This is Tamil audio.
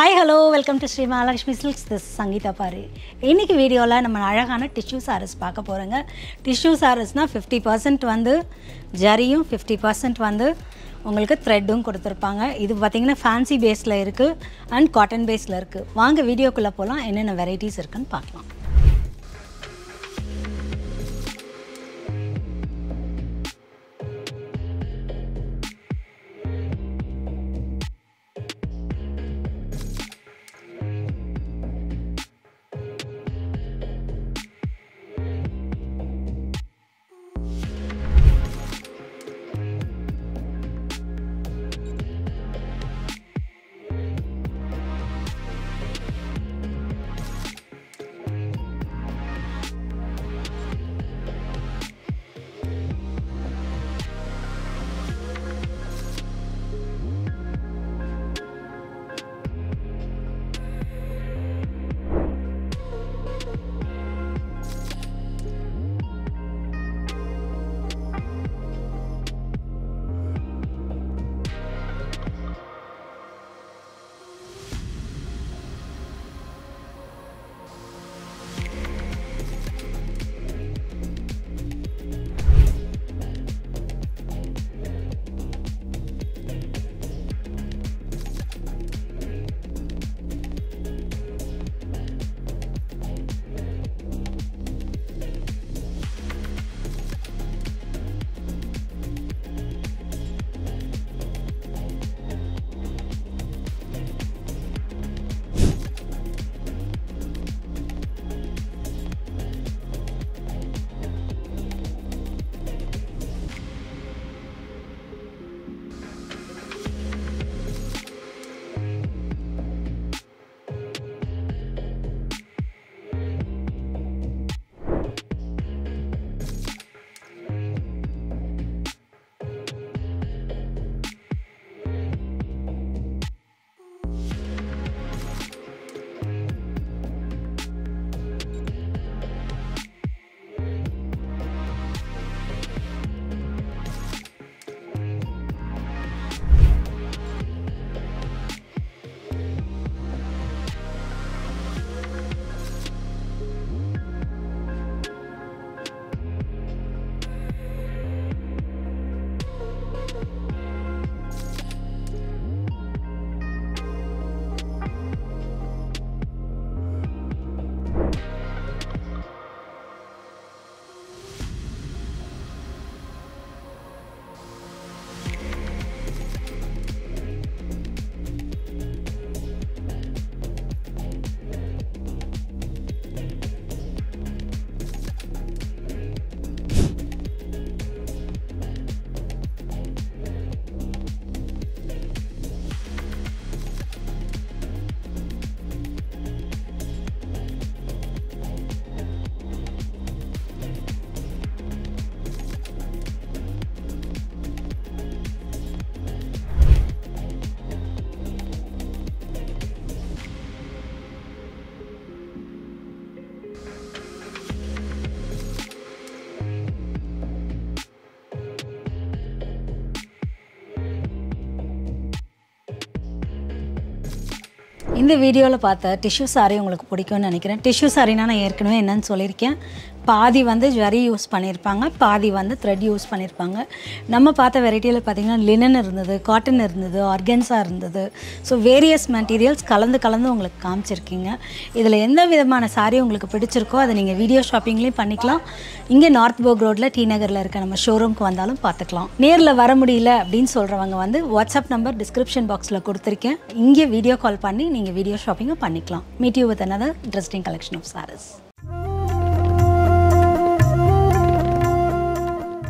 Hi, hello, welcome to Sri Mahalakshmi Silks. This is Sangeeta Pari. இன்னைக்கு வீடியோல நம்ம அழகான tissue sarees பார்க்க போறோங்க. Tissue sariesனா 50% வந்து ஜரியும் 50% வந்து உங்களுக்கு threadum கொடுத்திருப்பாங்க. இது பாத்தீங்கன்னா fancy baseல இருக்கு and cotton baseல இருக்கு. வாங்க வீடியோக்குள்ள போலாம் என்னென்ன varieties இருக்குன்னு பார்க்கலாம். இந்த வீடியோல பார்த்த டிஷ்யூ saree உங்களுக்கு பிடிக்கும்னு நினைக்கிறேன். டிஷ்யூ sareena நான் ஏற்கனவே என்னன்னு சொல்லிருக்கேன். பாதி வந்து ஜரி யூஸ் பண்ணிருப்பாங்க, பாதி வந்து thread யூஸ் பண்ணிருப்பாங்க. நம்ம பார்த்த வெரைட்டில பாத்தீங்கன்னா லினன் இருந்தது, காட்டன் இருந்தது, ஆர்கன்சா இருந்தது. சோ வேரியஸ் மெட்டீரியல்ஸ் கலந்து உங்களுக்கு காமிச்சிருக்கீங்க. இதுல எந்த விதமான saree உங்களுக்கு பிடிச்சிருக்கோ அதை நீங்க வீடியோ ஷாப்பிங்லயே பண்ணிக்கலாம். இங்க நார்த் போக் ரோட்ல டி நகர்ல இருக்க நம்ம ஷோரூம்க்கு வந்தாலும் பார்த்துக்கலாம். நேர்ல வர முடியல அப்படினு சொல்றவங்க வந்து வாட்ஸ்அப் நம்பர் டிஸ்கிரிப்ஷன் பாக்ஸ்ல கொடுத்திருக்கேன். இங்க வீடியோ கால் பண்ணி நீங்க வீடியோ ஷாப்பிங் பண்ணிக்கலாம். Meet you with another interesting collection of sarees.